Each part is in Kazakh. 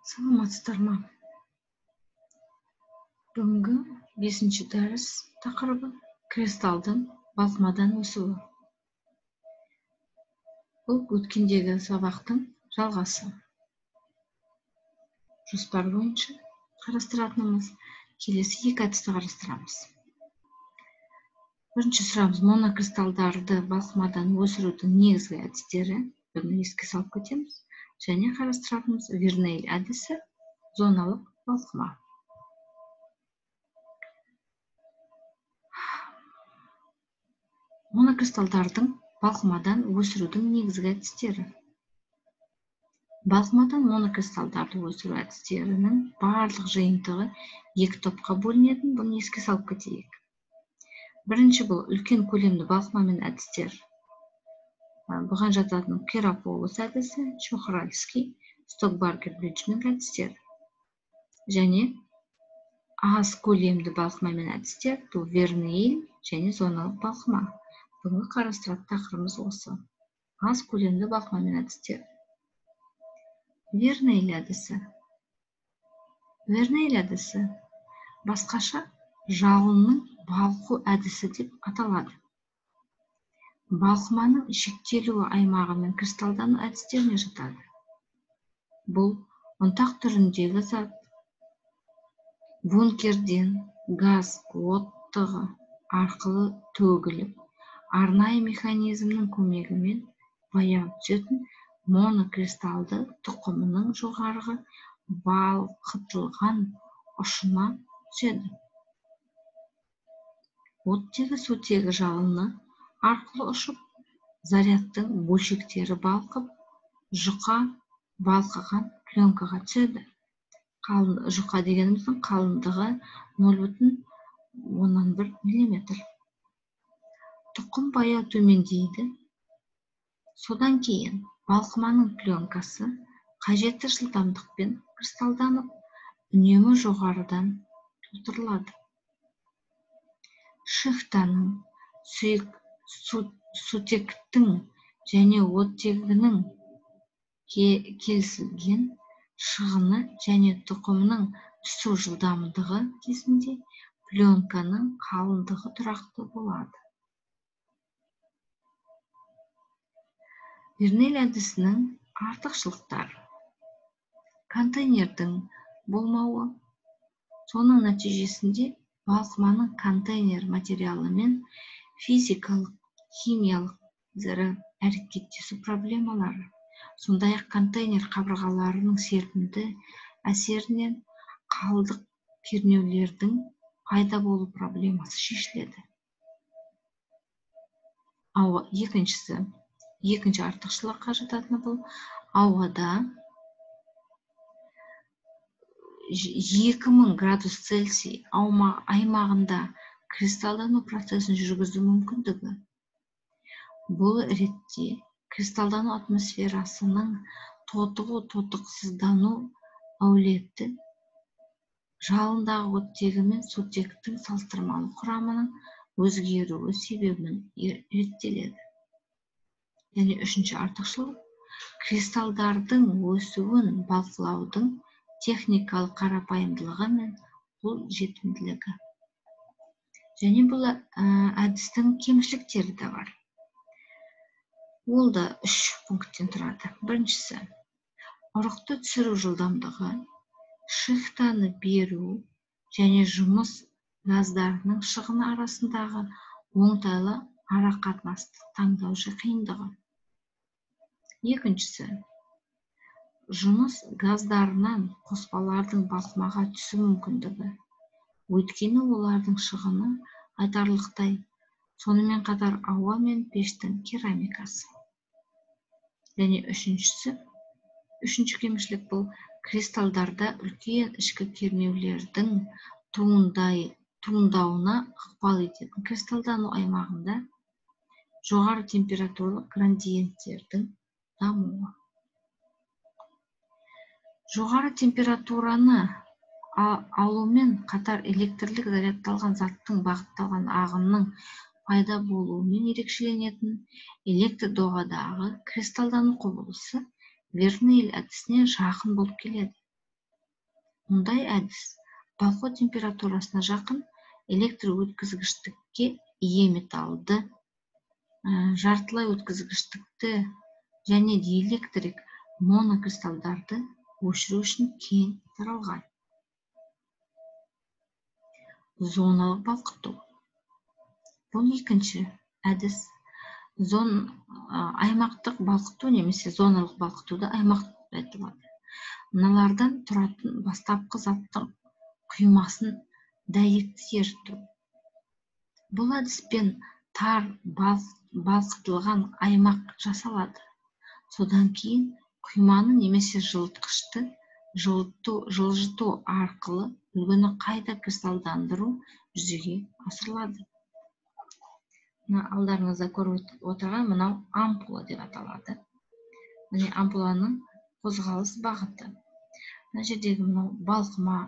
Саламатсыздар ма? Бүгінгі 5-ші дәріс тақырыбы кристалдың балқымадан өсуі. Бұл өткендегі сабақтың жалғасы. Жоспар бойынша қарастыратынымыз келесі 2 әдісті қарастырамыз. Бірінші сұрағымыз монокристалдарды балқымадан өсірудің негізгі әдістері. Бұны еске салып кетеміз. Және қарастыратынымыз Вернейль әдісі, зоналық балқыма. Монокристалдардың балқымадан өсірудің негізгі әдістері. Балқымадан монокристалдарды өсіру әдістерінің барлық жиынтығы 2 топқа бөлінетін, бұны еске салып кетейік. Бірінші бұл үлкен көлемді балқымамен әдістер. Бұған жататын Кераполос әдісі, Чохральский, Стокбаргер-Бриджминг әдістері. Және аз көлемді балқымамен әдістер, бұл Вернейль және зоналық балқыма. Бүгінгі қарастыратын тақырыбымыз осы. Аз көлемді балқымамен әдістер. Вернейль әдісі. Вернейль әдісі басқаша жалынның балқу әдісі деп аталады. Балқыманың шектелуі аймағы мен кристалдану әдістеріне жатады. Бұл ұнтақ түріндегі зат бункерден газ оттығы арқылы төгіліп, арнайы механизмнің көмегімен баяу түсетін монокристалды тұқымының жоғарғы балқытылған ұшына түседі. Оттегі сутегі жалыны арқылы ұшып, зарядтың бөлшектері балқып, жұқа балқыған пленкаға түседі. Жұқа дегеніміздің қалыңдығы 0,1 мм. Тұқым баяу төмендейді. Содан кейін балқыманың пленкасы қажетті жылдамдықпен кристалданып, үнемі жоғарыдан толтырылады. Шихтаның, сутектің және оттегінің келісілген шығыны және тұқымның түсу жылдамдығы кезінде пленканың қалыңдығы тұрақты болады. Вернейль әдісінің артықшылықтары. Контейнердің болмауы. Соның нәтижесінде балқыманың контейнер материалымен физикалық, химиялық әрекеттесу проблемалары. Сондай-ақ контейнер қабырғаларының серпінді әсерінен қалдық кернеулердің пайда болу проблемасы шешіледі. Екінші артықшылыққа жататыны бұл ауада 2000 градус Цельсий аймағында кристалдану процесін жүргізу мүмкіндігі. Бұл ретте кристалдану атмосферасының тотығу-тотықсыздану әлеуеті жалындағы оттегі мен сутектің салыстырмалы құрамының өзгеруі себебінен реттеледі. Және үшінші артықшылық, кристалдардың өсуін бақылаудың техникалық қарапайымдылығы мен қолжетімділігі. Және бұл әдістің кемшіліктері де бар. Ол да 3 пункттен тұрады. Біріншісі, ұрықты түсіру жылдамдығы, шихтаны беру және жұмыс газдарының шығыны арасындағы оңтайлы арақатынасты таңдаушы қиындығы. Екіншісі, жұмыс газдарынан қоспалардың балқымаға түсу мүмкіндігі. Өйткені олардың шығыны айтарлықтай, сонымен қатар ауа мен пештің керамикасы. Және үшінші кемшілік бұл кристалдарда үлкен ішкі кернеулердің туындауына ықпал ететін кристалдану аймағында жоғары температуралық градиенттердің дамуы. Жоғары температураны алумен қатар электрлік зарядталған заттың бағытталған ағынның пайда болуымен ерекшеленетін электр доғадағы кристалдану құбылысы Вернейль әдісіне жақын болып келеді. Мұндай әдіс балқу температурасына жақын электр өткізгіштікке ие металлды, жартылай өткізгіштікті және диэлектрик монокристалдарды өшіру үшін кең таралған. Зоналық балқыту. Бұл екінші әдіс. Аймақтық балқыту немесе зоналық балқытуды аймақ деп айтылады. Мыналардан тұратын бастапқы заттың құймасын дәйекті еріту. Бұл әдіспен тар балқытылған аймақ жасалады. Содан кейін құйманы немесе жылытқышты жылжыту арқылы үлгіні қайта кристалдандыру жүзеге асырылады. Алдарыңызда көріп отырған мынау ампула деп аталады. Міне ампуланың қозғалыс бағыты. Мына жердегі мынау балқыма,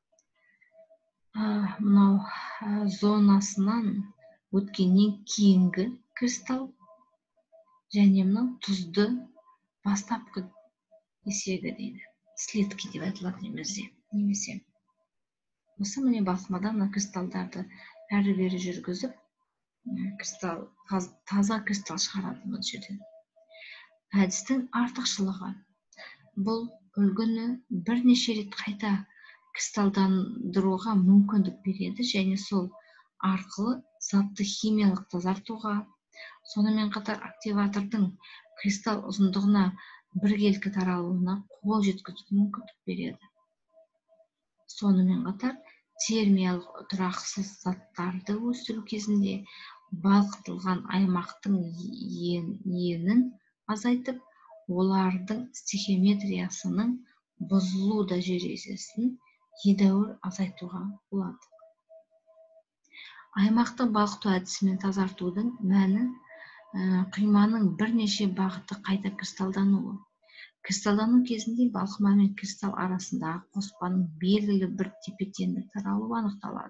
мынау зонасынан өткеннен кейінгі кристалл және мынау тұзды бастапқы есегі дейді. Слитки деп айтылады немесе. Осы міне балқымадан мына кристалдарды әрі-бері жүргізіп, таза кристалл шығарады бұл жерден. Әдістің артықшылығы. Бұл үлгіні бірнеше рет қайта кристалдандыруға мүмкіндік береді және сол арқылы затты химиялық тазартуға, сонымен қатар активатордың кристалл ұзындығына біркелкі таралуына қол жеткізуге мүмкіндік береді. Сонымен қатар термиялық тұрақсыз заттарды өсіру кезінде балқытылған аймақтың енін азайтып, олардың стихиометриясының бұзылу дәрежесін едәуір азайтуға болады. Аймақтың балқыту әдісімен тазартудың мәні құйманың бірнеше бағыты қайта кристалдануы. Кристалдану кезінде балқыма мен кристалл арасындағы қоспаның белгілі бір тепе-теңдік таралуы анықталады.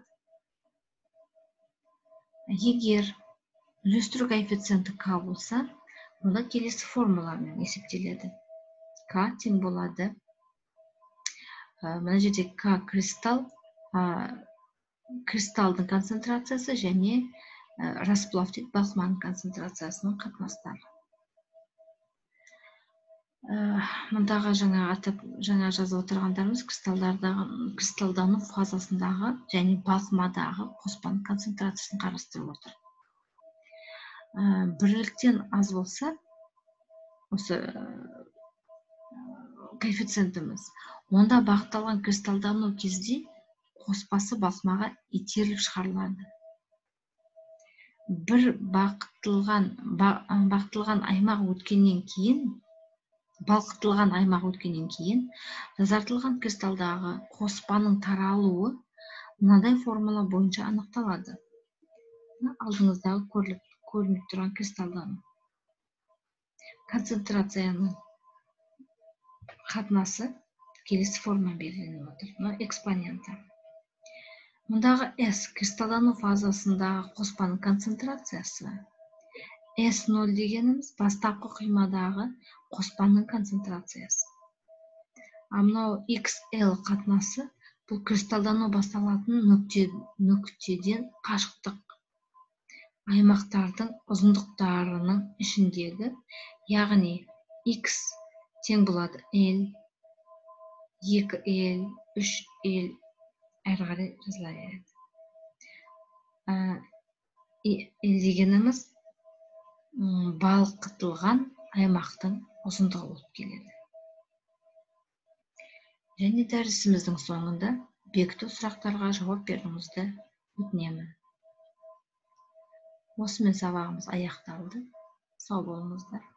Егер үлестіру коэффициенті К болса, онда келесі формуламен есептеледі. К тең болады. Мына жерде К кристалдың концентрациясы және расплавтик балқыманың концентрациясының қатынастары. Мұндағы жаңа жазып отырғандарымыз кристалдану фазасындағы және балқымадағы қоспаның концентрациясын қарастырып отыр. Бірліктен аз болса, осы коэффициентіміз, онда бағытталған кристалдану кезде қоспасы балқымаға итеріліп шығарылады. Бір балқытылған аймақ өткеннен кейін тазартылған кристалдағы қоспаның таралуы мынадай формула бойынша анықталады. Алдыңыздағы көрініп тұрған кристалдану. Концентрацияның қатынасы келесі форма белгіленіп отыр. Экспоненті. Мұндағы S кристалдану фазасындағы қоспаның концентрациясы. S0 дегеніміз бастапқы құймадағы қоспаның концентрациясы. Мынау XL қатынасы бұл кристалдану басталатын нүктеден қашықтық аймақтардың ұзындықтарының ішіндегі, яғни X тең болады L, 2L, 3L әрі қарай жазыла береді. L дегеніміз балқытылған аймақтың ұзындығы болып келеді. Және дәрісіміздің соңында бекіту сұрақтарға жауап беруіңізді өтінемін. Осымен сабағымыз аяқталды. Сау болыңыздар.